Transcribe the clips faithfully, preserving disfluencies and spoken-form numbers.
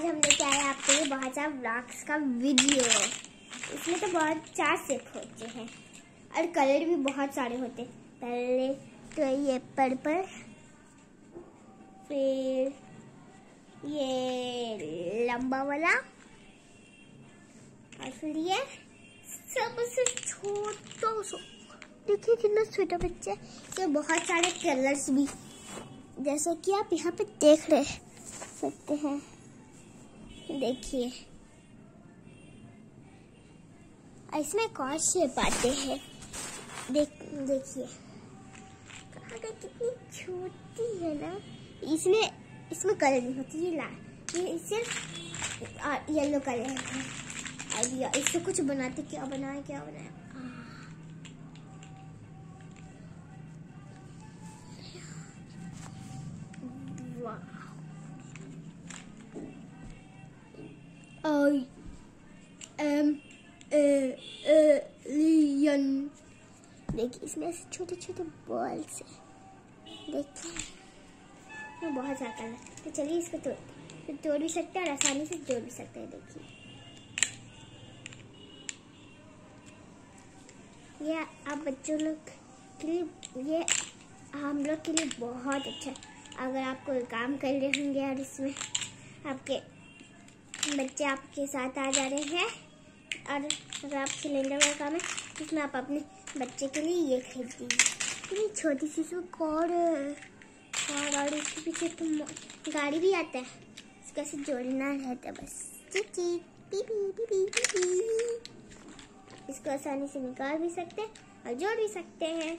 आज हम लेके आए आपके लिए बहुत सारा व्लॉग्स का वीडियो। इसमें तो बहुत चार सेट होते हैं और कलर भी बहुत सारे होते हैं। पहले तो ये पर्पल, फिर ये लंबा वाला, और फिर ये सबसे छोटा सा। देखिए कितना छोटा बच्चा है। इसमें बहुत सारे कलर्स भी, जैसे कि आप यहाँ पे देख रहे सकते हैं। देखिए इसमें एक और शेप आते हैं। देख देखिए कितनी छोटी है ना। इसमें इसमें कलर नहीं होती, ये लाल, ये सिर्फ येलो कलर है। आइडिया इससे कुछ बनाते, क्या बनाए क्या बनाए। I am a alien। देखिए इसमें छोटे छोटे बॉल्स हैं। देखिए इसमें बहुत सारा कलर। तो चलिए इसको तोड़ तो तोड़ भी सकते हैं और आसानी से जोड़ भी सकते हैं। देखिए ये आप बच्चों लोग के लिए, ये हम लोग के लिए बहुत अच्छा है। अगर आप कोई काम कर रहे होंगे और इसमें आपके बच्चे आपके साथ आ जा रहे हैं, और अगर आप सिलेंडर का काम है इसमें आप अपने बच्चे के लिए ये खरीद दीजिए। इतनी छोटी सी इसमें कार है, कार और इसके पीछे तो गाड़ी भी आता है। इसको ऐसे जोड़ना रहता है बस। चिची पी पी पी पी पी। इसको आसानी से निकाल भी सकते हैं और जोड़ भी सकते हैं।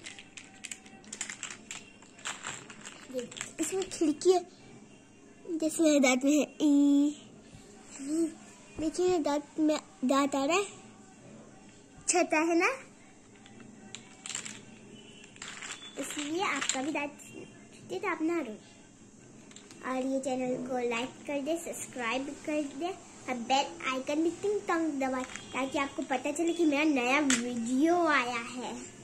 इसमें खिड़की है, जैसे मेरे दांत में है ई। देखिए दांत में दांत आ रहा है, छोटा है ना, इसलिए आपका भी दांत छोटे तो आप ना रो। और ये चैनल को लाइक कर दे, सब्सक्राइब कर दे और बेल आइकन भी टिंग टोंग दबाए, ताकि आपको पता चले कि मेरा नया वीडियो आया है।